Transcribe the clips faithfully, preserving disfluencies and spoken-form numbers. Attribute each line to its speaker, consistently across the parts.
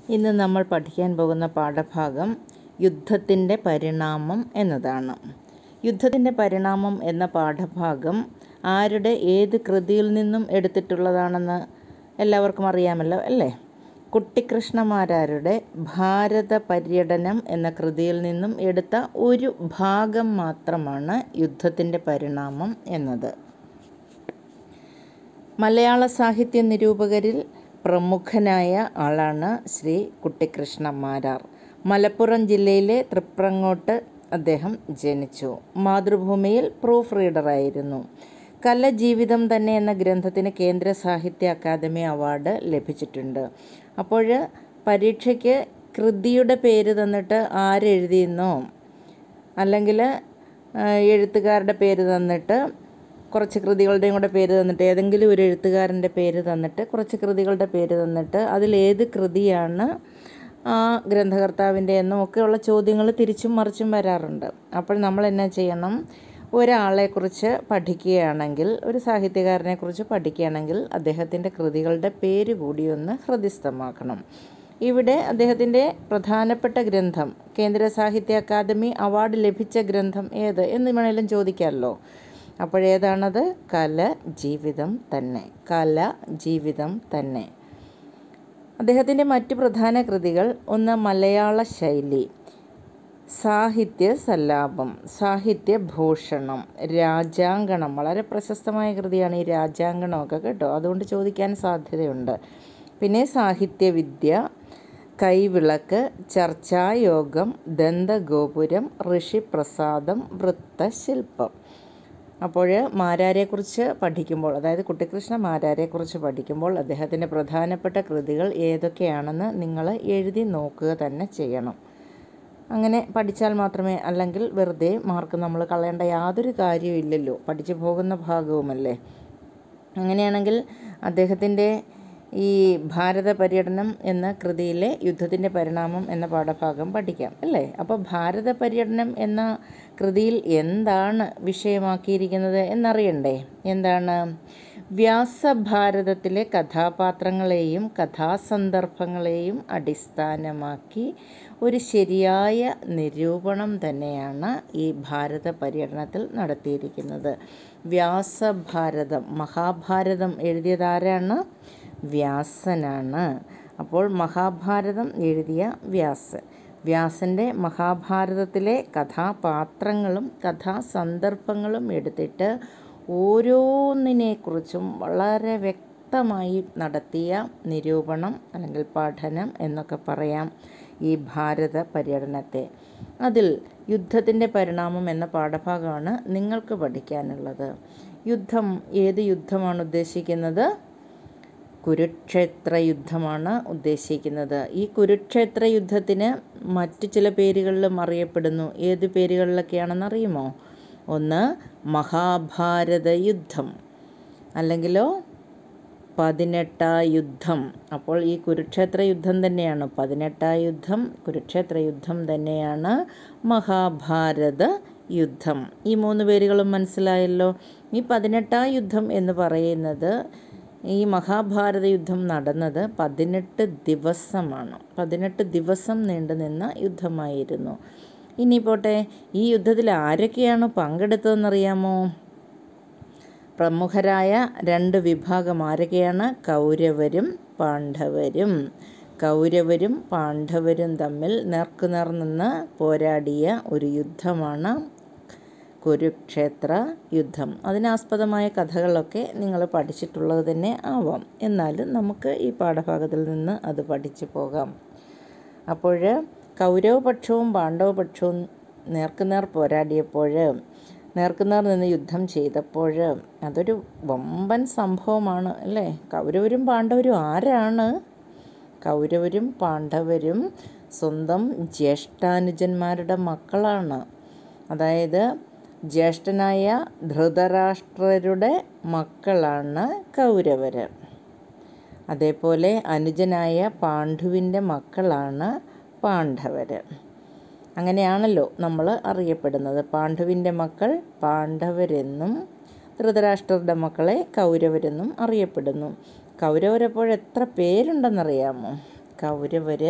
Speaker 1: ഇന്ന് നമ്മൾ പഠിക്കാൻ പോകുന്ന പാഠഭാഗം യുദ്ധത്തിൻ്റെ പരിണാമം എന്നതാണ്. യുദ്ധത്തിൻ്റെ പരിണാമം എന്ന പാഠഭാഗം ആരുടെ ഏത് കൃതിയിൽ നിന്നും എടുത്തിട്ടുള്ളതാണെന്ന് എല്ലാവർക്കും അറിയാമല്ലോ അല്ലേ? കുട്ടിക്കൃഷ്ണമാരാരുടെ ഭാരത പര്യടനം എന്ന കൃതിയിൽ നിന്നും എടുത്ത ഒരു ഭാഗം മാത്രമാണ് യുദ്ധത്തിൻ്റെ പരിണാമം എന്നത്. മലയാള സാഹിത്യ നിരൂപകരിൽ പ്രമുഖനായ ആളാണ് ശ്രീ കുട്ടിക്കൃഷ്ണ മാരാർ. മലപ്പുറം ജില്ലയിലെ തൃപ്രങ്ങോട്ട് അദ്ദേഹം ജനിച്ചു. മാതൃഭൂമിയിൽ പ്രൂഫ് റീഡറായിരുന്നു. കല ജീവിതം തന്നെ എന്ന ഗ്രന്ഥത്തിന് കേന്ദ്ര സാഹിത്യ അക്കാദമി അവാർഡ് ലഭിച്ചിട്ടുണ്ട്. അപ്പോൾ പരീക്ഷയ്ക്ക് കൃതിയുടെ പേര് തന്നിട്ട് ആരെഴുതിയെന്നോ അല്ലെങ്കിൽ എഴുത്തുകാരുടെ പേര് തന്നിട്ട് കുറച്ച് കൃതികളുടെയും കൂടെ പേര് തന്നിട്ട് ഏതെങ്കിലും ഒരു എഴുത്തുകാരൻ്റെ പേര് തന്നിട്ട് കുറച്ച് കൃതികളുടെ പേര് തന്നിട്ട് അതിലേത് കൃതിയാണ് ആ ഗ്രന്ഥകർത്താവിൻ്റെ എന്നൊക്കെയുള്ള ചോദ്യങ്ങൾ തിരിച്ചും മറിച്ചും വരാറുണ്ട്. അപ്പോൾ നമ്മൾ എന്നാ ചെയ്യണം? ഒരാളെക്കുറിച്ച് പഠിക്കുകയാണെങ്കിൽ, ഒരു സാഹിത്യകാരനെക്കുറിച്ച് പഠിക്കുകയാണെങ്കിൽ അദ്ദേഹത്തിൻ്റെ കൃതികളുടെ പേര് കൂടി ഒന്ന് ഹൃദിസ്ഥമാക്കണം. ഇവിടെ അദ്ദേഹത്തിൻ്റെ പ്രധാനപ്പെട്ട ഗ്രന്ഥം, കേന്ദ്ര സാഹിത്യ അക്കാദമി അവാർഡ് ലഭിച്ച ഗ്രന്ഥം ഏത് എന്ന് വേണമെങ്കിലും ചോദിക്കാമല്ലോ. അപ്പോഴേതാണത്? കല ജീവിതം തന്നെ. കല ജീവിതം തന്നെ. അദ്ദേഹത്തിൻ്റെ മറ്റ് പ്രധാന കൃതികൾ: ഒന്ന് മലയാള ശൈലി, സാഹിത്യ സല്ലാപം, സാഹിത്യഭൂഷണം, രാജാങ്കണം. വളരെ പ്രശസ്തമായ കൃതിയാണ് ഈ രാജാങ്കണമൊക്കെ കേട്ടോ, അതുകൊണ്ട് ചോദിക്കാൻ സാധ്യതയുണ്ട്. പിന്നെ സാഹിത്യവിദ്യ, കൈവിളക്ക്, ചർച്ചായോഗം, ദന്തഗോപുരം, ഋഷിപ്രസാദം, വൃത്തശില്പം. അപ്പോൾ മാരാരെക്കുറിച്ച് പഠിക്കുമ്പോൾ, അതായത് കുട്ടിക്കൃഷ്ണ മാരാരെക്കുറിച്ച് പഠിക്കുമ്പോൾ അദ്ദേഹത്തിൻ്റെ പ്രധാനപ്പെട്ട കൃതികൾ ഏതൊക്കെയാണെന്ന് നിങ്ങൾ എഴുതി നോക്കുക തന്നെ ചെയ്യണം. അങ്ങനെ പഠിച്ചാൽ മാത്രമേ, അല്ലെങ്കിൽ വെറുതെ മാർക്ക് നമ്മൾ കളയേണ്ട യാതൊരു കാര്യമില്ലല്ലോ, പഠിച്ചു പോകുന്ന ഭാഗവുമല്ലേ. അങ്ങനെയാണെങ്കിൽ അദ്ദേഹത്തിൻ്റെ ഈ ഭാരത പര്യടനം എന്ന കൃതിയിലെ യുദ്ധത്തിൻ്റെ പരിണാമം എന്ന പാഠഭാഗം പഠിക്കാം അല്ലേ? അപ്പോൾ ഭാരത പര്യടനം എന്ന കൃതിയിൽ എന്താണ് വിഷയമാക്കിയിരിക്കുന്നത് എന്നറിയണ്ടേ? എന്താണ്? വ്യാസഭാരതത്തിലെ കഥാപാത്രങ്ങളെയും കഥാസന്ദർഭങ്ങളെയും അടിസ്ഥാനമാക്കി ഒരു ശരിയായ നിരൂപണം തന്നെയാണ് ഈ ഭാരത പര്യടനത്തിൽ നടത്തിയിരിക്കുന്നത്. വ്യാസഭാരതം, മഹാഭാരതം എഴുതിയതാരാണ്? വ്യാസനാണ്. അപ്പോൾ മഹാഭാരതം എഴുതിയ വ്യാസൻ. വ്യാസൻ്റെ മഹാഭാരതത്തിലെ കഥാപാത്രങ്ങളും കഥാസന്ദർഭങ്ങളും എടുത്തിട്ട് ഓരോന്നിനെക്കുറിച്ചും വളരെ വ്യക്തമായി നടത്തിയ നിരൂപണം അല്ലെങ്കിൽ പഠനം എന്നൊക്കെ പറയാം ഈ ഭാരത പര്യടനത്തെ. അതിൽ യുദ്ധത്തിൻ്റെ പരിണാമം എന്ന പാഠഭാഗമാണ് നിങ്ങൾക്ക് പഠിക്കാനുള്ളത്. യുദ്ധം, ഏത് യുദ്ധമാണ് ഉദ്ദേശിക്കുന്നത്? കുരുക്ഷേത്ര യുദ്ധമാണ് ഉദ്ദേശിക്കുന്നത്. ഈ കുരുക്ഷേത്ര യുദ്ധത്തിന് മറ്റു ചില പേരുകളിലും അറിയപ്പെടുന്നു. ഏത് പേരുകളിലൊക്കെയാണെന്ന് അറിയുമോ? ഒന്ന് മഹാഭാരത യുദ്ധം, അല്ലെങ്കിലോ പതിനെട്ടാ യുദ്ധം. അപ്പോൾ ഈ കുരുക്ഷേത്ര യുദ്ധം തന്നെയാണ് പതിനെട്ടാ യുദ്ധം, കുരുക്ഷേത്ര യുദ്ധം തന്നെയാണ് മഹാഭാരത യുദ്ധം. ഈ മൂന്ന് പേരുകളും മനസ്സിലായല്ലോ. ഈ പതിനെട്ടാ യുദ്ധം എന്ന് പറയുന്നത്, ഈ മഹാഭാരത യുദ്ധം നടന്നത് പതിനെട്ട് ദിവസമാണ്. പതിനെട്ട് ദിവസം നീണ്ടു നിന്ന യുദ്ധമായിരുന്നു. ഇനി പോട്ടെ, ഈ യുദ്ധത്തിൽ ആരൊക്കെയാണ് പങ്കെടുത്തതെന്നറിയാമോ? പ്രമുഖരായ രണ്ട് വിഭാഗം ആരൊക്കെയാണ്? കൗരവരും പാണ്ഡവരും. കൗരവരും പാണ്ഡവരും തമ്മിൽ നേർക്കുനേർ നിന്ന് പോരാടിയ ഒരു യുദ്ധമാണ് കുരുക്ഷേത്ര യുദ്ധം. അതിനാസ്പദമായ കഥകളൊക്കെ നിങ്ങൾ പഠിച്ചിട്ടുള്ളത് തന്നെ ആവാം. എന്നാലും നമുക്ക് ഈ പാഠഭാഗത്തിൽ നിന്ന് അത് പഠിച്ചു പോകാം. അപ്പോൾ കൗരവപക്ഷവും പാണ്ഡവപക്ഷവും നേർക്കുനേർ പോരാടിയപ്പോൾ, നേർക്കുനേർ നിന്ന് യുദ്ധം ചെയ്തപ്പോൾ അതൊരു വമ്പൻ സംഭവമാണ് അല്ലേ? കൗരവരും പാണ്ഡവരും ആരാണ്? കൗരവരും പാണ്ഡവരും സ്വന്തം ജ്യേഷ്ഠാനുജന്മാരുടെ മക്കളാണ്. അതായത് ജ്യേഷ്ഠനായ ധൃതരാഷ്ട്രരുടെ മക്കളാണ് കൗരവർ. അതേപോലെ അനുജനായ പാണ്ഡുവിൻ്റെ മക്കളാണ് പാണ്ഡവർ. അങ്ങനെയാണല്ലോ നമ്മൾ അറിയപ്പെടുന്നത്. പാണ്ഡുവിൻ്റെ മക്കൾ പാണ്ഡവരെന്നും ധൃതരാഷ്ട്രരുടെ മക്കളെ കൗരവരെന്നും അറിയപ്പെടുന്നു. കൗരവരപ്പോൾ എത്ര പേരുണ്ടെന്നറിയാമോ? കൗരവർ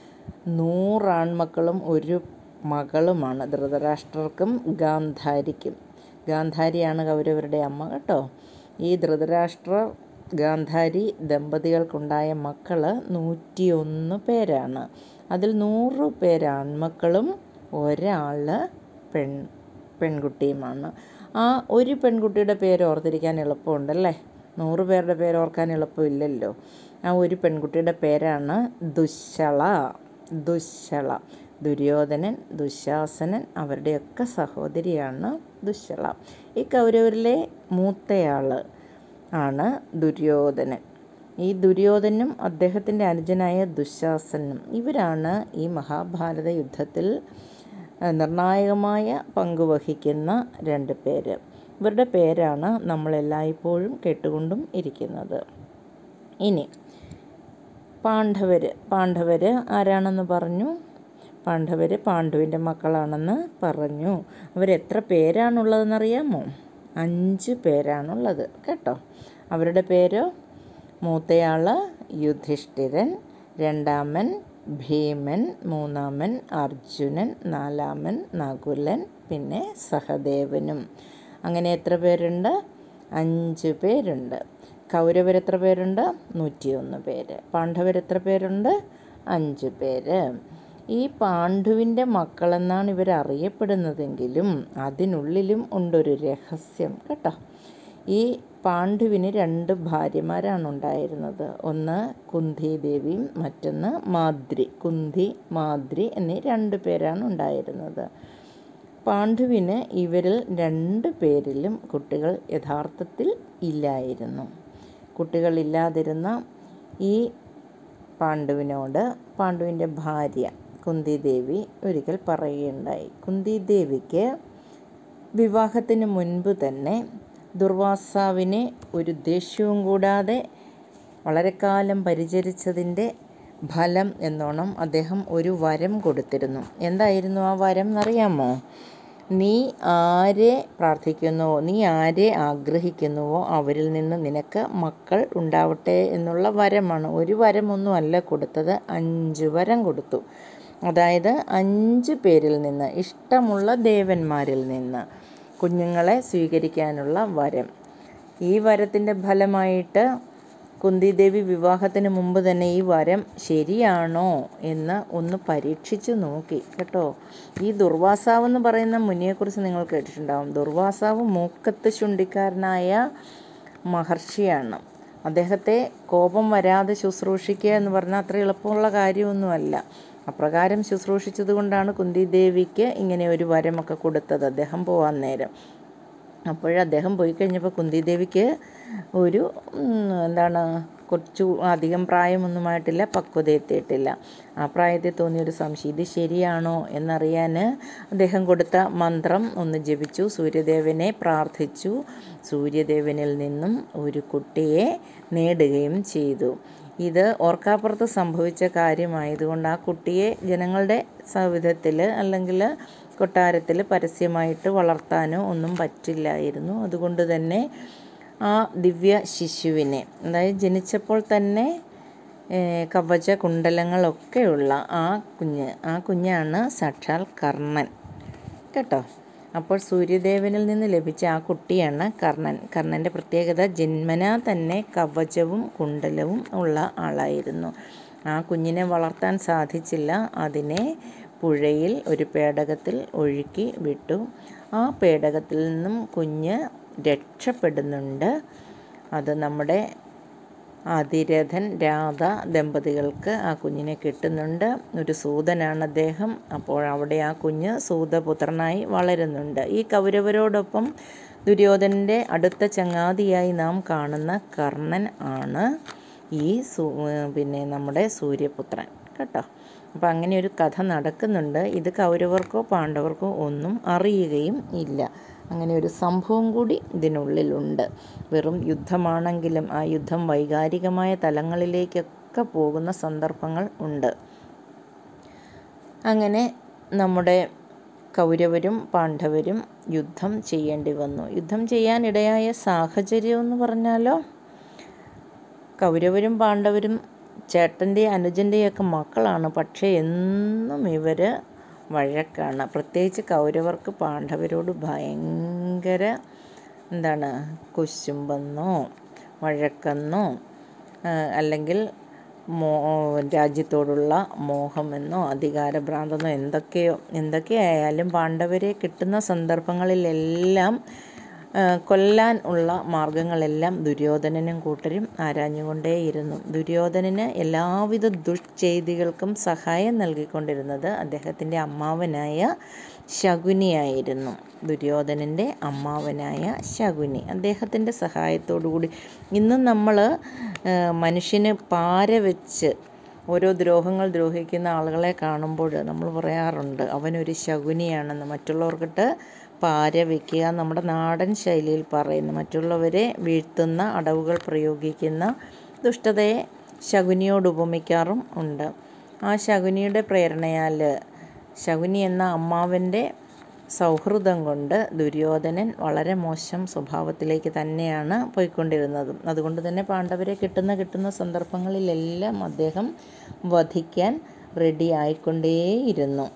Speaker 1: നൂറാൺമക്കളും ഒരു മകളുമാണ് ധൃതരാഷ്ട്രർക്കും ഗാന്ധാരിക്കും. ഗാന്ധാരിയാണ് കൗരവരുടെ അമ്മ കേട്ടോ. ഈ ധൃതരാഷ്ട്ര ഗാന്ധാരി ദമ്പതികൾക്കുണ്ടായ മക്കൾ നൂറ്റിയൊന്ന് പേരാണ്. അതിൽ നൂറ് പേര് ആൺമക്കളും ഒരാൾ പെൺ പെൺകുട്ടിയുമാണ്. ആ ഒരു പെൺകുട്ടിയുടെ പേര് ഓർത്തിരിക്കാൻ എളുപ്പമുണ്ടല്ലേ, നൂറ് പേരുടെ പേര് ഓർക്കാൻ എളുപ്പമില്ലല്ലോ. ആ ഒരു പെൺകുട്ടിയുടെ പേരാണ് ദുശ്ശള. ദുശ്ശള ദുര്യോധനൻ, ദുശാസനൻ അവരുടെയൊക്കെ സഹോദരിയാണ് ദുശ്ശള. ഈ കൗരവരിലെ മൂത്തയാൾ ആണ് ദുര്യോധനൻ. ഈ ദുര്യോധനും അദ്ദേഹത്തിൻ്റെ അനുജനായ ദുശാസനും ഇവരാണ് ഈ മഹാഭാരത യുദ്ധത്തിൽ നിർണായകമായ പങ്കുവഹിക്കുന്ന രണ്ട് പേര്. ഇവരുടെ പേരാണ് നമ്മളെല്ലായ്പ്പോഴും കേട്ടുകൊണ്ടും ഇരിക്കുന്നത്. ഇനി പാണ്ഡവർ പാണ്ഡവർ ആരാണെന്ന് പറഞ്ഞു? പാണ്ഡവർ പാണ്ഡുവിൻ്റെ മക്കളാണെന്ന് പറഞ്ഞു. അവരെത്ര പേരാണുള്ളതെന്നറിയാമോ? അഞ്ച് പേരാണുള്ളത് കേട്ടോ. അവരുടെ പേര്: മൂത്തയാൾ യുധിഷ്ഠിരൻ, രണ്ടാമൻ ഭീമൻ, മൂന്നാമൻ അർജുനൻ, നാലാമൻ നകുലൻ, പിന്നെ സഹദേവനും. അങ്ങനെ എത്ര പേരുണ്ട്? അഞ്ച് പേരുണ്ട്. കൗരവരെത്ര പേരുണ്ട്? നൂറ്റിയൊന്ന് പേര്. പാണ്ഡവരെത്ര പേരുണ്ട്? അഞ്ച് പേര്. ഈ പാണ്ഡുവിൻ്റെ മക്കളെന്നാണ് ഇവർ അറിയപ്പെടുന്നതെങ്കിലും അതിനുള്ളിലും ഉണ്ടൊരു രഹസ്യം കേട്ടോ. ഈ പാണ്ഡുവിന് രണ്ട് ഭാര്യമാരാണ് ഉണ്ടായിരുന്നത്. ഒന്ന് കുന്തി ദേവിയും മറ്റൊന്ന് മാദ്രി. കുന്തി, മാദ്രി എന്നീ രണ്ട് പേരാണ് ഉണ്ടായിരുന്നത്. പാണ്ഡുവിന് ഇവരിൽ രണ്ട് പേരിലും കുട്ടികൾ യഥാർത്ഥത്തിൽ ഇല്ലായിരുന്നു. കുട്ടികളില്ലാതിരുന്ന ഈ പാണ്ഡുവിനോട് പാണ്ഡുവിൻ്റെ ഭാര്യ കുന്തി ദേവി ഒരിക്കൽ പറയുകയുണ്ടായി. കുന്തി ദേവിക്ക് വിവാഹത്തിന് മുൻപ് തന്നെ ദുർവാസാവിനെ ഒരു ദേഷ്യവും കൂടാതെ വളരെ കാലം പരിചരിച്ചതിൻ്റെ ഫലം എന്നോണം അദ്ദേഹം ഒരു വരം കൊടുത്തിരുന്നു. എന്തായിരുന്നു ആ വരം എന്നറിയാമോ? നീ ആരെ പ്രാർത്ഥിക്കുന്നുവോ, നീ ആരെ ആഗ്രഹിക്കുന്നുവോ അവരിൽ നിന്ന് നിനക്ക് മക്കൾ ഉണ്ടാവട്ടെ എന്നുള്ള വരമാണ്. ഒരു വരമൊന്നും അല്ല കൊടുത്തത്, അഞ്ച് വരം കൊടുത്തു. അതായത് അഞ്ച് പേരിൽ നിന്ന്, ഇഷ്ടമുള്ള ദേവന്മാരിൽ നിന്ന് കുഞ്ഞുങ്ങളെ സ്വീകരിക്കാനുള്ള വരം. ഈ വരത്തിൻ്റെ ഫലമായിട്ട് കുന്തിദേവി വിവാഹത്തിന് മുമ്പ് തന്നെ ഈ വരം ശരിയാണോ എന്ന് ഒന്ന് പരീക്ഷിച്ച് നോക്കി കേട്ടോ. ഈ ദുർവാസാവ് എന്ന് പറയുന്ന മുനിയെക്കുറിച്ച് നിങ്ങൾ കേട്ടിട്ടുണ്ടാവും. ദുർവാസാവ് മൂക്കത്ത് ചുണ്ടിക്കാരനായ മഹർഷിയാണ്. അദ്ദേഹത്തെ കോപം വരാതെ ശുശ്രൂഷിക്കുക എന്ന് പറഞ്ഞാൽ അത്ര എളുപ്പമുള്ള കാര്യമൊന്നുമല്ല. അപ്രകാരം ശുശ്രൂഷിച്ചത് കൊണ്ടാണ് കുന്തിദേവിക്ക് ഇങ്ങനെ ഒരു വരമൊക്കെ കൊടുത്തത് അദ്ദേഹം പോകാൻ നേരം. അപ്പോഴദ്ദേഹം പോയി കഴിഞ്ഞപ്പോൾ കുന്തിദേവിക്ക് ഒരു എന്താണ് കുറച്ചു അധികം പ്രായമൊന്നുമായിട്ടില്ല, പക്വത എത്തിയിട്ടില്ല. ആ പ്രായത്തിൽ തോന്നിയൊരു സംശയം, ഇത് ശരിയാണോ എന്നറിയാൻ അദ്ദേഹം കൊടുത്ത മന്ത്രം ഒന്ന് ജപിച്ചു, സൂര്യദേവനെ പ്രാർത്ഥിച്ചു. സൂര്യദേവനിൽ നിന്നും ഒരു കുട്ടിയെ നേടുകയും ചെയ്തു. ഇത് ഓർക്കാപ്പുറത്ത് സംഭവിച്ച കാര്യമായതുകൊണ്ട് ആ കുട്ടിയെ ജനങ്ങളുടെ സൗവിധത്തിൽ അല്ലെങ്കിൽ കൊട്ടാരത്തിൽ പരസ്യമായിട്ട് വളർത്താനോ ഒന്നും പറ്റില്ലായിരുന്നു. അതുകൊണ്ട് തന്നെ ആ ദിവ്യ ശിശുവിനെ, അതായത് ജനിച്ചപ്പോൾ തന്നെ കവച കുണ്ടലങ്ങളൊക്കെയുള്ള ആ കുഞ്ഞ് ആ കുഞ്ഞാണ് സാക്ഷാൽ കർണൻ കേട്ടോ. അപ്പോൾ സൂര്യദേവനിൽ നിന്ന് ലഭിച്ച ആ കുട്ടിയാണ് കർണൻ. കർണൻ്റെ പ്രത്യേകത ജന്മനാ തന്നെ കവചവും കുണ്ടലവും ഉള്ള ആളായിരുന്നു. ആ കുഞ്ഞിനെ വളർത്താൻ സാധിച്ചില്ല. അതിനെ പുഴയിൽ ഒരു പേടകത്തിൽ ഒഴുക്കി വിട്ടു. ആ പേടകത്തിൽ നിന്നും കുഞ്ഞ് രക്ഷപ്പെടുന്നുണ്ട്. അത് നമ്മുടെ അതിരഥൻ രാധ ദമ്പതികൾക്ക് ആ കുഞ്ഞിനെ കിട്ടുന്നുണ്ട്. ഒരു സൂതനാണ് അദ്ദേഹം. അപ്പോൾ അവിടെ ആ കുഞ്ഞ് സൂതപുത്രനായി വളരുന്നുണ്ട്. ഈ കൗരവരോടൊപ്പം ദുര്യോധനൻ്റെ അടുത്ത ചങ്ങാതിയായി നാം കാണുന്ന കർണൻ ആണ് ഈ സൂ പിന്നെ നമ്മുടെ സൂര്യപുത്രൻ കേട്ടോ. അപ്പോൾ അങ്ങനെ ഒരു കഥ നടക്കുന്നുണ്ട്. ഇത് കൗരവർക്കോ പാണ്ഡവർക്കോ ഒന്നും അറിയുകയും ഇല്ല. അങ്ങനെ ഒരു സംഭവം കൂടി ഇതിനുള്ളിലുണ്ട്. വെറും യുദ്ധമാണെങ്കിലും ആ യുദ്ധം വൈകാരികമായ തലങ്ങളിലേക്കൊക്കെ പോകുന്ന സന്ദർഭങ്ങൾ ഉണ്ട്. അങ്ങനെ നമ്മുടെ കൗരവരും പാണ്ഡവരും യുദ്ധം ചെയ്യേണ്ടി വന്നു. യുദ്ധം ചെയ്യാനിടയായ സാഹചര്യം എന്ന് പറഞ്ഞാലോ, കൗരവരും പാണ്ഡവരും ചേട്ടൻ്റെയും അനുജൻ്റെയൊക്കെ മക്കളാണ്. പക്ഷേ എന്നും ഇവർ വഴക്കാണ്. പ്രത്യേകിച്ച് കൗരവർക്ക് പാണ്ഡവരോട് ഭയങ്കര എന്താണ് കുശുമ്പെന്നോ വഴക്കെന്നോ അല്ലെങ്കിൽ മോ രാജ്യത്തോടുള്ള മോഹമെന്നോ അധികാരഭ്രാന്തെന്നോ എന്തൊക്കെയോ എന്തൊക്കെയായാലും പാണ്ഡവരെ കിട്ടുന്ന സന്ദർഭങ്ങളിലെല്ലാം കൊല്ലാൻ ഉള്ള മാർഗങ്ങളെല്ലാം ദുര്യോധനനും കൂട്ടരും ആരാഞ്ഞുകൊണ്ടേയിരുന്നു. ദുര്യോധനന് എല്ലാവിധ ദുഷ്ചെയ്തികൾക്കും സഹായം നൽകിക്കൊണ്ടിരുന്നത് അദ്ദേഹത്തിൻ്റെ അമ്മാവനായ ശകുനിയായിരുന്നു. ദുര്യോധനൻ്റെ അമ്മാവനായ ശകുനി അദ്ദേഹത്തിൻ്റെ സഹായത്തോടു കൂടി ഇന്നും നമ്മൾ മനുഷ്യന് പാര വെച്ച് ഓരോ ദ്രോഹങ്ങൾ ദ്രോഹിക്കുന്ന ആളുകളെ കാണുമ്പോൾ നമ്മൾ പറയാറുണ്ട് അവനൊരു ശകുനിയാണെന്ന്. മറ്റുള്ളവർക്കിട്ട് പാര വയ്ക്കുക, നമ്മുടെ നാടൻ ശൈലിയിൽ പറയുന്നു. മറ്റുള്ളവരെ വീഴ്ത്തുന്ന അടവുകൾ പ്രയോഗിക്കുന്ന ദുഷ്ടതയെ ശകുനിയോട് ഉപമിക്കാറും ഉണ്ട്. ആ ശകുനിയുടെ പ്രേരണയാൽ ശകുനി എന്ന അമ്മാവൻ്റെ സൗഹൃദം കൊണ്ട് ദുര്യോധനൻ വളരെ മോശം സ്വഭാവത്തിലേക്ക് തന്നെയാണ് പോയിക്കൊണ്ടിരുന്നതും. അതുകൊണ്ട് തന്നെ പാണ്ഡവരെ കിട്ടുന്ന കിട്ടുന്ന സന്ദർഭങ്ങളിലെല്ലാം അദ്ദേഹം വധിക്കാൻ റെഡി ആയിക്കൊണ്ടേയിരുന്നു.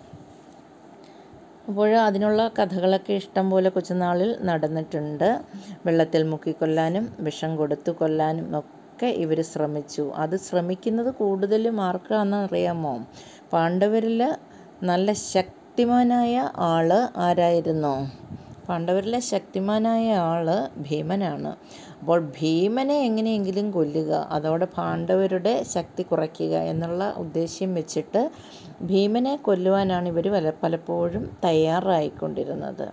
Speaker 1: അപ്പോൾ അതിനുള്ള കഥകളൊക്കെ ഇഷ്ടം പോലെ കൊച്ചുനാളിൽ നടന്നിട്ടുണ്ട്. വെള്ളത്തിൽ മുക്കിക്കൊല്ലാനും വിഷം കൊടുത്തു കൊല്ലാനും ഒക്കെ ഇവർ ശ്രമിച്ചു. അത് ശ്രമിക്കുന്നത് കൂടുതലും ആർക്കാണെന്ന് അറിയാമോ? പാണ്ഡവരിൽ നല്ല ശക്തിമാനായ ആൾ ആരായിരുന്നു? പാണ്ഡവരിലെ ശക്തിമാനായ ആൾ ഭീമനാണ്. അപ്പോൾ ഭീമനെ എങ്ങനെയെങ്കിലും കൊല്ലുക, അതോടെ പാണ്ഡവരുടെ ശക്തി കുറയ്ക്കുക എന്നുള്ള ഉദ്ദേശ്യം വെച്ചിട്ട് ഭീമനെ കൊല്ലുവാനാണ് ഇവർ പല പലപ്പോഴും തയ്യാറായിക്കൊണ്ടിരുന്നത്.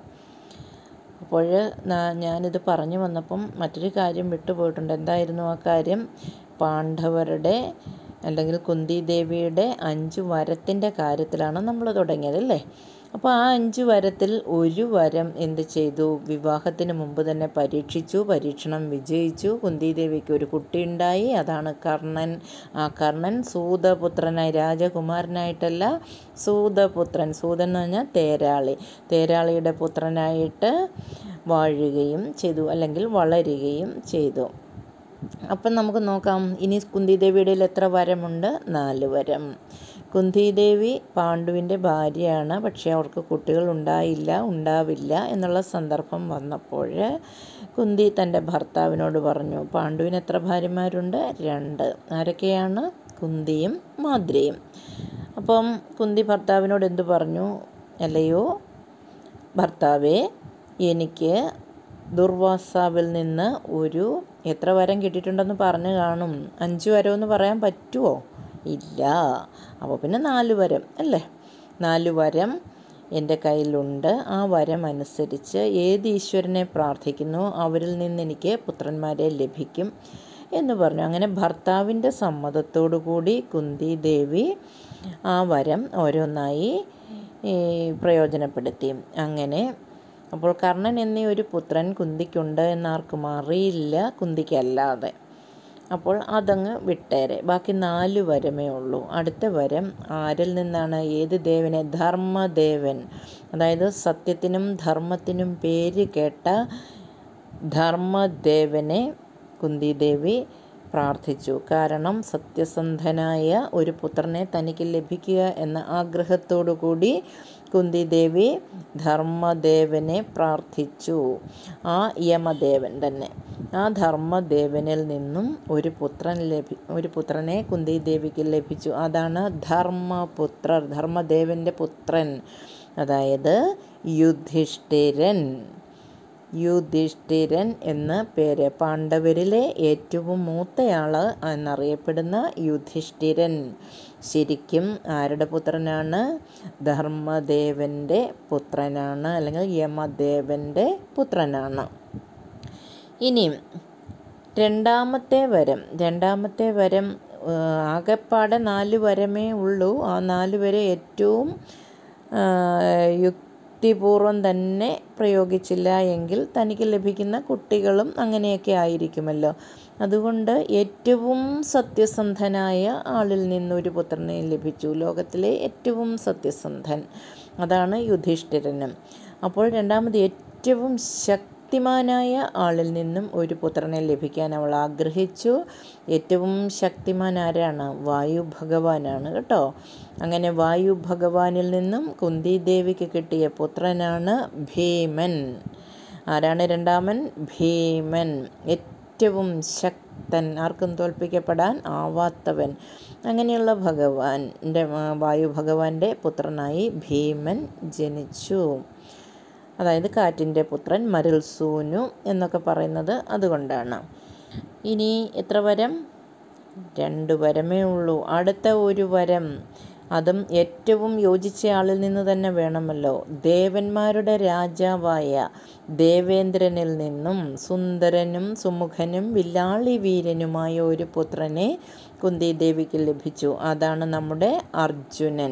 Speaker 1: അപ്പോൾ ഞാനിത് പറഞ്ഞു വന്നപ്പം മറ്റൊരു കാര്യം വിട്ടുപോയിട്ടുണ്ട്. എന്തായിരുന്നു ആ കാര്യം? പാണ്ഡവരുടെ അല്ലെങ്കിൽ കുന്തി ദേവിയുടെ അഞ്ച് വരത്തിൻ്റെ കാര്യത്തിലാണ് നമ്മൾ തുടങ്ങിയത് അല്ലേ? അപ്പോൾ ആ അഞ്ച് വരത്തിൽ ഒരു വരം എന്ത് ചെയ്തു? വിവാഹത്തിന് മുമ്പ് തന്നെ പരീക്ഷിച്ചു. പരീക്ഷണം വിജയിച്ചു. കുന്തിദേവിക്ക് ഒരു കുട്ടിയുണ്ടായി. അതാണ് കർണൻ. ആ കർണൻ സൂതപുത്രനായി, രാജകുമാരനായിട്ടല്ല, സൂതപുത്രൻ. സൂതൻ എന്ന് പറഞ്ഞാൽ തേരാളി. തേരാളിയുടെ പുത്രനായിട്ട് വാഴുകയും ചെയ്തു, അല്ലെങ്കിൽ വളരുകയും ചെയ്തു. അപ്പം നമുക്ക് നോക്കാം ഇനി കുന്തിദേവിയുടെ എത്ര വരമുണ്ട്? നാല് വരം. കുന്തിദേവി പാണ്ഡുവിൻ്റെ ഭാര്യയാണ്. പക്ഷേ അവർക്ക് കുട്ടികൾ ഉണ്ടായില്ല, ഉണ്ടാവില്ല എന്നുള്ള സന്ദർഭം വന്നപ്പോൾ കുന്തി തൻ്റെ ഭർത്താവിനോട് പറഞ്ഞു, പാണ്ഡുവിന് എത്ര ഭാര്യമാരുണ്ട്? രണ്ട്. ആരൊക്കെയാണ്? കുന്തിയും മാദ്രിയും. അപ്പം കുന്തി ഭർത്താവിനോട് എന്തു പറഞ്ഞു? അല്ലയോ ഭർത്താവേ, എനിക്ക് ദുർവാസാവിൽ നിന്ന് ഒരു എത്ര വരം കിട്ടിയിട്ടുണ്ടെന്ന് പറഞ്ഞു കാണും. അഞ്ച് വരമെന്ന് പറയാൻ പറ്റുമോ? ഇല്ല. അപ്പോൾ പിന്നെ നാല് വരം അല്ലേ? നാല് വരം എൻ്റെ കയ്യിലുണ്ട്. ആ വരം അനുസരിച്ച് ഏത് ഈശ്വരനെ പ്രാർത്ഥിക്കുന്നു അവരിൽ നിന്ന് എനിക്ക് പുത്രന്മാരെ ലഭിക്കും എന്ന് പറഞ്ഞു. അങ്ങനെ ഭർത്താവിൻ്റെ സമ്മതത്തോടു കൂടി കുന്തി ദേവി ആ വരം ഓരോന്നായി പ്രയോജനപ്പെടുത്തി. അങ്ങനെ അപ്പോൾ കർണൻ എന്നീ ഒരു പുത്രൻ കുന്തിക്കുണ്ട് എന്നാർക്കും അറിയില്ല, കുന്തിക്കല്ലാതെ. അപ്പോൾ അതങ്ങ് വിട്ടേരെ. ബാക്കി നാല് വരമേ ഉള്ളൂ. അടുത്ത വരം ആരിൽ നിന്നാണ്? ഏത് ദേവനെ? ധർമ്മദേവൻ. അതായത് സത്യത്തിനും ധർമ്മത്തിനും പേര് കേട്ട ധർമ്മദേവനെ കുന്തിദേവി പ്രാർത്ഥിച്ചു. കാരണം സത്യസന്ധനായ ഒരു പുത്രനെ തനിക്ക് ലഭിക്കുക എന്ന ആഗ്രഹത്തോടു കൂടി കുന്തിദേവി ധർമ്മദേവനെ പ്രാർത്ഥിച്ചു. ആ യമദേവൻ തന്നെ. ആ ധർമ്മദേവനിൽ നിന്നും ഒരു പുത്രൻ ലഭി ഒരു പുത്രനെ കുന്തിദേവിക്ക് ലഭിച്ചു. അതാണ് ധർമ്മപുത്രർ, ധർമ്മദേവൻ്റെ പുത്രൻ, അതായത് യുധിഷ്ഠിരൻ. യുധിഷ്ഠിരൻ എന്ന പേര്. പാണ്ഡവരിലെ ഏറ്റവും മൂത്തയാൾ എന്നറിയപ്പെടുന്ന യുധിഷ്ഠിരൻ ശരിക്കും ആരുടെ പുത്രനാണ്? ധർമ്മദേവൻ്റെ പുത്രനാണ്, അല്ലെങ്കിൽ യമദേവൻ്റെ പുത്രനാണ്. ഇനി രണ്ടാമത്തെ വരം. രണ്ടാമത്തെ വരം ആകെപ്പാടെ നാല് വരമേ ഉള്ളൂ. ആ നാല് വരെ ഏറ്റവും യുക്തിപൂർവം തന്നെ പ്രയോഗിച്ചില്ല എങ്കിൽ തനിക്ക് ലഭിക്കുന്ന കുട്ടികളും അങ്ങനെയൊക്കെ ആയിരിക്കുമല്ലോ. അതുകൊണ്ട് ഏറ്റവും സത്യസന്ധനായ ആളിൽ നിന്നൊരു പുത്രനെ ലഭിച്ചു. ലോകത്തിലെ ഏറ്റവും സത്യസന്ധൻ, അതാണ് യുധിഷ്ഠിരനും. അപ്പോൾ രണ്ടാമത് ഏറ്റവും ശക്തി ശക്തിമാനായ ആളിൽ നിന്നും ഒരു പുത്രനെ ലഭിക്കാൻ അവൾ ആഗ്രഹിച്ചു. ഏറ്റവും ശക്തിമാൻ ആരാണ്? വായു ഭഗവാനാണ് കേട്ടോ. അങ്ങനെ വായു ഭഗവാനിൽ നിന്നും കുന്തി ദേവിക്ക് കിട്ടിയ പുത്രനാണ് ഭീമൻ. ആരാണ് രണ്ടാമൻ? ഭീമൻ. ഏറ്റവും ശക്തൻ, ആർക്കും തോൽപ്പിക്കപ്പെടാൻ ആവാത്തവൻ. അങ്ങനെയുള്ള ഭഗവാന്റെ വായു ഭഗവാന്റെ പുത്രനായി ഭീമൻ ജനിച്ചു. അതായത് കാറ്റിൻ്റെ പുത്രൻ, മരുൾസൂനു എന്നൊക്കെ പറയുന്നത് അതുകൊണ്ടാണ്. ഇനി എത്ര വരം? രണ്ട് വരമേ ഉള്ളൂ. അടുത്ത ഒരു വരം, അതും ഏറ്റവും യോജിച്ച ആളിൽ നിന്ന് തന്നെ വേണമല്ലോ. ദേവന്മാരുടെ രാജാവായ ദേവേന്ദ്രനിൽ നിന്നും സുന്ദരനും സുമുഖനും വില്ലാളി വീരനുമായ ഒരു പുത്രനെ കുന്തി ദേവിക്ക് ലഭിച്ചു. അതാണ് നമ്മുടെ അർജുനൻ.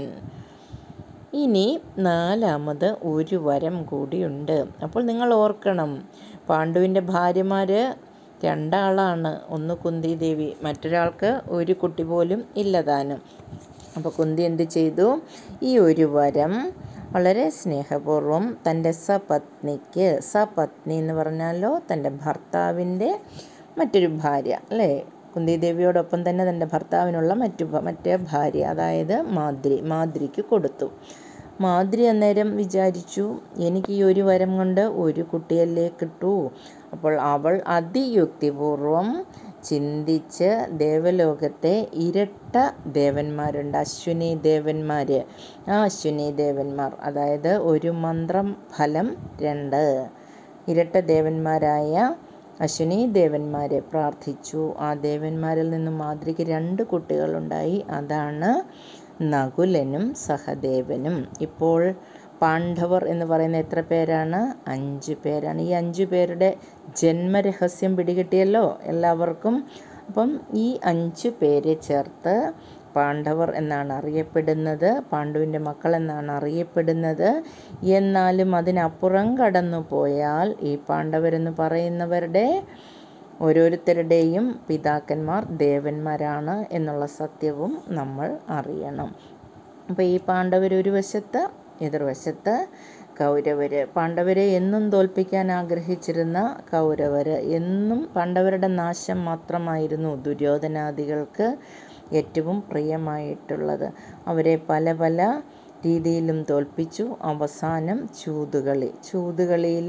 Speaker 1: ഇനി നാലാമത് ഒരു വരം കൂടിയുണ്ട്. അപ്പോൾ നിങ്ങൾ ഓർക്കണം, പാണ്ഡുവിൻ്റെ ഭാര്യമാർ രണ്ടാളാണ്. ഒന്ന് കുന്തി ദേവി, മറ്റൊരാൾക്ക് ഒരു കുട്ടി പോലും ഇല്ലതാനും. അപ്പോൾ കുന്തി എന്ത് ചെയ്തു? ഈ ഒരു വരം വളരെ സ്നേഹപൂർവ്വം തൻ്റെ സപത്നിക്ക്, സപത്നി എന്ന് പറഞ്ഞാലോ തൻ്റെ ഭർത്താവിൻ്റെ മറ്റൊരു ഭാര്യ അല്ലേ, കുന്തി ദേവിയോടൊപ്പം തന്നെ തൻ്റെ ഭർത്താവിനുള്ള മറ്റു മറ്റേ ഭാര്യ, അതായത് മാദ്രി, മാദ്രിക്ക് കൊടുത്തു. മാദ്രി അന്നേരം വിചാരിച്ചു, എനിക്ക് ഈ ഒരു വരം കൊണ്ട് ഒരു കുട്ടിയല്ലേ കിട്ടൂ. അപ്പോൾ അവൾ അതിയുക്തിപൂർവം ചിന്തിച്ച് ദേവലോകത്തെ ഇരട്ട ദേവന്മാരുണ്ട്, അശ്വിനി ദേവന്മാർ. ആ അശ്വിനി ദേവന്മാർ, അതായത് ഒരു മന്ത്രം ഫലം രണ്ട്, ഇരട്ട ദേവന്മാരായ അശ്വിനി ദേവന്മാരെ പ്രാർത്ഥിച്ചു. ആ ദേവന്മാരിൽ നിന്നും മാദ്രിക്ക് രണ്ട് കുട്ടികളുണ്ടായി. അതാണ് നകുലനും സഹദേവനും. ഇപ്പോൾ പാണ്ഡവർ എന്ന് പറയുന്ന എത്ര പേരാണ്? അഞ്ച് പേരാണ്. ഈ അഞ്ചു പേരുടെ ജന്മരഹസ്യം പിടികിട്ടിയല്ലോ എല്ലാവർക്കും. അപ്പം ഈ അഞ്ച് പേരെ ചേർത്ത് പാണ്ഡവർ എന്നാണ് അറിയപ്പെടുന്നത്, പാണ്ഡുവിൻ്റെ മക്കൾ എന്നാണ് അറിയപ്പെടുന്നത്. എന്നാലും അതിനപ്പുറം കടന്നു പോയാൽ ഈ പാണ്ഡവരെന്ന് പറയുന്നവരുടെ ഓരോരുത്തരുടെയും പിതാക്കന്മാർ ദേവന്മാരാണ് എന്നുള്ള സത്യവും നമ്മൾ അറിയണം. അപ്പോൾ ഈ പാണ്ഡവർ ഒരു വശത്ത്, എതിർവശത്ത് കൗരവർ. പാണ്ഡവരെ എന്നും തോൽപ്പിക്കാൻ ആഗ്രഹിച്ചിരുന്ന കൗരവർ. എന്നും പാണ്ഡവരുടെ നാശം മാത്രമായിരുന്നു ദുര്യോധനാദികൾക്ക് ഏറ്റവും പ്രിയമായിട്ടുള്ളത്. അവരെ പല പല രീതിയിലും തോൽപ്പിച്ചു. അവസാനം ചൂതുകളി. ചൂതുകളിയിൽ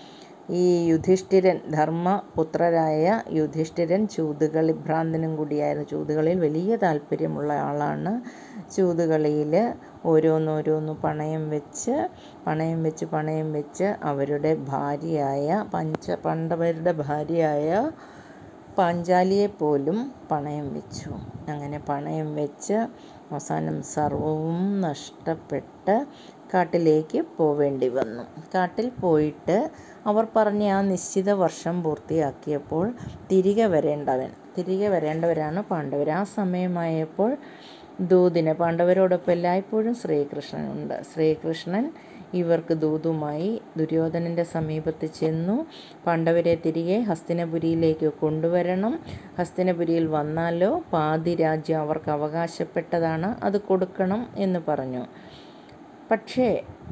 Speaker 1: ഈ യുധിഷ്ഠിരൻ, ധർമ്മപുത്രരായ യുധിഷ്ഠിരൻ ചൂതുകളി ഭ്രാന്തനും കൂടിയായിരുന്നു. ചൂതുകളിയിൽ വലിയ താല്പര്യമുള്ള ആളാണ്. ചൂതുകളിയിൽ ഓരോന്നോരോന്ന് പണയം വെച്ച് പണയം വെച്ച് പണയം വെച്ച് അവരുടെ ഭാര്യയായ പഞ്ച പാണ്ഡവരുടെ ഭാര്യയായ പാഞ്ചാലിയെ പോലും പണയം വെച്ചു. അങ്ങനെ പണയം വെച്ച് അവസാനം സർവവും നഷ്ടപ്പെട്ട് കാട്ടിലേക്ക് പോവേണ്ടി വന്നു. കാട്ടിൽ പോയിട്ട് അവർ പറഞ്ഞ ആ നിശ്ചിത വർഷം പൂർത്തിയാക്കിയപ്പോൾ തിരികെ വരേണ്ടവൻ തിരികെ വരേണ്ടവരാണ് പാണ്ഡവർ. ആ സമയമായപ്പോൾ ദൂതിന്, പാണ്ഡവരോടൊപ്പം എല്ലായ്പ്പോഴും ശ്രീകൃഷ്ണനുണ്ട്. ശ്രീകൃഷ്ണൻ ഇവർക്ക് ദൂതുമായി ദുര്യോധനൻ്റെ സമീപത്ത് ചെന്നു. പാണ്ഡവരെ തിരികെ ഹസ്തിനപുരിയിലേക്ക് കൊണ്ടുവരണം. ഹസ്തിനപുരിയിൽ വന്നാലോ പാതി രാജ്യം അവർക്ക് അവകാശപ്പെട്ടതാണ്, അത് കൊടുക്കണം എന്ന് പറഞ്ഞു. പക്ഷേ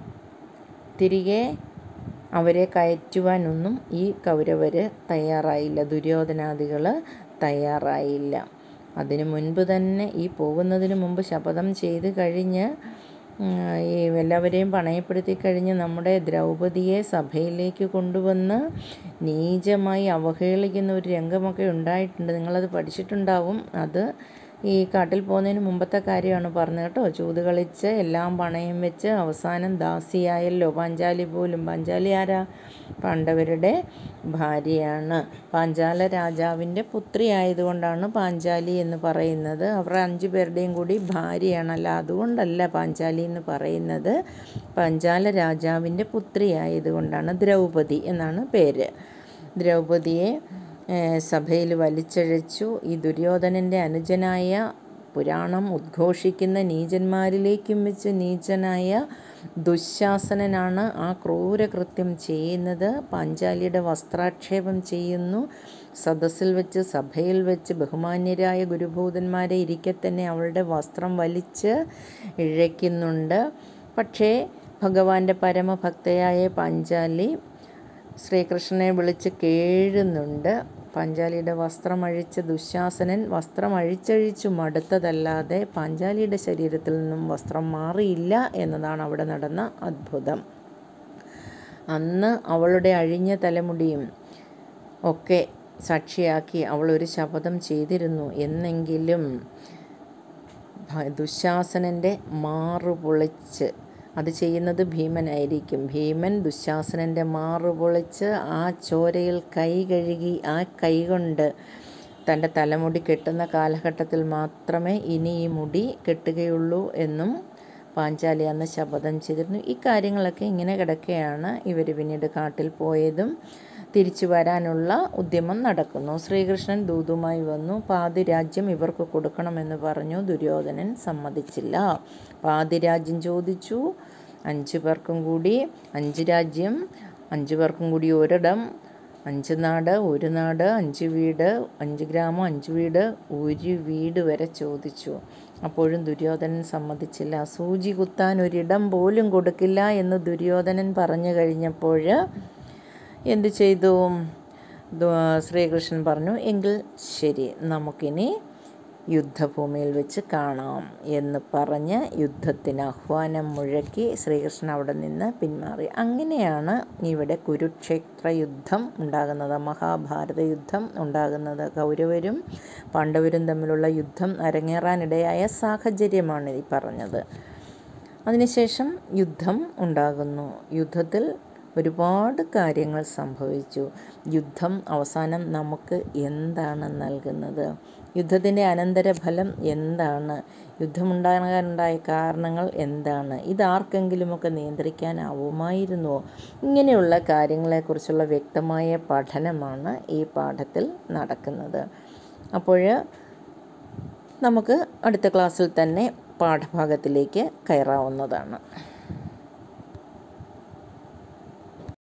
Speaker 1: തിരികെ അവരെ കയറ്റുവാനൊന്നും ഈ കൗരവർ തയ്യാറായില്ല, ദുര്യോധനാദികൾ തയ്യാറായില്ല. അതിനു മുൻപ് തന്നെ, ഈ പോകുന്നതിന് മുമ്പ് ശപഥം ചെയ്ത് കഴിഞ്ഞ് ഈ എല്ലാവരെയും പണയപ്പെടുത്തി കഴിഞ്ഞ് നമ്മുടെ ദ്രൗപദിയെ സഭയിലേക്ക് കൊണ്ടുവന്ന് നീചമായി അവഹേളിക്കുന്ന ഒരു രംഗമൊക്കെ ഉണ്ടായിട്ടുണ്ട്. നിങ്ങളത് പഠിച്ചിട്ടുണ്ടാവും. അത് ഈ കാട്ടിൽ പോകുന്നതിന് മുമ്പത്തെ കാര്യമാണ് പറഞ്ഞത് കേട്ടോ. ചൂത് കളിച്ച് എല്ലാം പണയം വെച്ച് അവസാനം ദാസിയായല്ലോ പാഞ്ചാലി പോലും. പാഞ്ചാലി ആരാ? പാണ്ഡവരുടെ ഭാര്യയാണ്. പാഞ്ചാല രാജാവിൻ്റെ പുത്രി ആയതുകൊണ്ടാണ് പാഞ്ചാലി എന്ന് പറയുന്നത്. അവരുടെ അഞ്ചു പേരുടെയും കൂടി ഭാര്യയാണല്ല, അതുകൊണ്ടല്ല പാഞ്ചാലി എന്ന് പറയുന്നത്. പാഞ്ചാല രാജാവിൻ്റെ പുത്രി ആയതുകൊണ്ടാണ്. ദ്രൗപദി എന്നാണ് പേര്. ദ്രൗപദിയെ സഭയിൽ വലിച്ചഴച്ചു. ഈ ദുര്യോധനൻ്റെ അനുജനായ, പുരാണം ഉദ്ഘോഷിക്കുന്ന നീചന്മാരിലേക്കും വെച്ച് നീചനായ ദുശാസനനാണ് ആ ക്രൂരകൃത്യം ചെയ്യുന്നത്. പാഞ്ചാലിയുടെ വസ്ത്രാക്ഷേപം ചെയ്യുന്നു. സദസ്സിൽ വെച്ച്, സഭയിൽ വെച്ച് ബഹുമാന്യരായ ഗുരുഭൂതന്മാരെ ഇരിക്കെ തന്നെ അവളുടെ വസ്ത്രം വലിച്ച് ഇഴയ്ക്കുന്നുണ്ട്. പക്ഷേ ഭഗവാന്റെ പരമഭക്തയായ പാഞ്ചാലി ശ്രീകൃഷ്ണനെ വിളിച്ച് കേഴുന്നുണ്ട്. പാഞ്ചാലിയുടെ വസ്ത്രമഴിച്ച് ദുശാസനൻ വസ്ത്രം അഴിച്ചഴിച്ചു മടുത്തതല്ലാതെ പാഞ്ചാലിയുടെ ശരീരത്തിൽ നിന്നും വസ്ത്രം മാറിയില്ല എന്നതാണ് അവിടെ നടന്ന അത്ഭുതം. അന്ന് അവളുടെ അഴിഞ്ഞ തലമുടിയും ഒക്കെ സാക്ഷിയാക്കി അവൾ ഒരു ശപഥം ചെയ്തിരുന്നു. എന്നെങ്കിലും ദുശാസനൻ്റെ മാറു പൊളിച്ച്, അത് ചെയ്യുന്നത് ഭീമനായിരിക്കും. ഭീമൻ ദുശാസനൻ്റെ മാറു പൊളിച്ച് ആ ചോരയിൽ കൈ കഴുകി ആ കൈ കൊണ്ട് തൻ്റെ തലമുടി കെട്ടുന്ന കാലഘട്ടത്തിൽ മാത്രമേ ഇനി ഈ മുടി കെട്ടുകയുള്ളൂ എന്നും പാഞ്ചാലി അന്ന് ശപഥം ചെയ്തിരുന്നു. ഈ കാര്യങ്ങളൊക്കെ ഇങ്ങനെ കിടക്കുകയാണ്. ഇവർ പിന്നീട് കാട്ടിൽ പോയതും തിരിച്ചു വരാനുള്ള ഉദ്യമം നടക്കുന്നു. ശ്രീകൃഷ്ണൻ ദൂതുമായി വന്നു. പാതി രാജ്യം ഇവർക്ക് കൊടുക്കണമെന്ന് പറഞ്ഞു. ദുര്യോധനൻ സമ്മതിച്ചില്ല. പാതി രാജ്യം ചോദിച്ചു. അഞ്ചു പേർക്കും കൂടി അഞ്ച് രാജ്യം, അഞ്ചു പേർക്കും കൂടി ഒരിടം, അഞ്ച് നാട്, ഒരു നാട്, അഞ്ച് വീട്, അഞ്ച് ഗ്രാമം, അഞ്ച് വീട്, ഒരു വീട് വരെ ചോദിച്ചു. അപ്പോഴും ദുര്യോധനൻ സമ്മതിച്ചില്ല. സൂചി കുത്താൻ ഒരിടം പോലും കൊടുക്കില്ല എന്ന് ദുര്യോധനൻ പറഞ്ഞു കഴിഞ്ഞപ്പോൾ എന്തു ചെയ്തു? ശ്രീകൃഷ്ണൻ പറഞ്ഞു, എങ്കിൽ ശരി, നമുക്കിനി യുദ്ധഭൂമിയിൽ വെച്ച് കാണാം എന്ന് പറഞ്ഞ് യുദ്ധത്തിന് ആഹ്വാനം മുഴക്കി ശ്രീകൃഷ്ണൻ അവിടെ നിന്ന് പിന്മാറി. അങ്ങനെയാണ് ഇവിടെ കുരുക്ഷേത്ര യുദ്ധം ഉണ്ടാകുന്നത്, മഹാഭാരത യുദ്ധം ഉണ്ടാകുന്നത്. കൗരവരും പാണ്ഡവരും തമ്മിലുള്ള യുദ്ധം അരങ്ങേറാനിടയായ സാഹചര്യമാണ് ഈ പറഞ്ഞത്. അതിനുശേഷം യുദ്ധം ഉണ്ടാകുന്നു. യുദ്ധത്തിൽ ഒരുപാട് കാര്യങ്ങൾ സംഭവിച്ചു. യുദ്ധം അവസാനം നമുക്ക് എന്താണ് നൽകുന്നത്? യുദ്ധത്തിൻ്റെ അനന്തരഫലം എന്താണ്? യുദ്ധമുണ്ടാകാനുണ്ടായ കാരണങ്ങൾ എന്താണ്? ഇതാർക്കെങ്കിലുമൊക്കെ നിയന്ത്രിക്കാനാവുമായിരുന്നുവോ? ഇങ്ങനെയുള്ള കാര്യങ്ങളെക്കുറിച്ചുള്ള വ്യക്തമായ പഠനമാണ് ഈ പാഠത്തിൽ നടക്കുന്നത്. അപ്പോൾ നമുക്ക് അടുത്ത ക്ലാസ്സിൽ തന്നെ പാഠഭാഗത്തിലേക്ക് കയറാവുന്നതാണ്.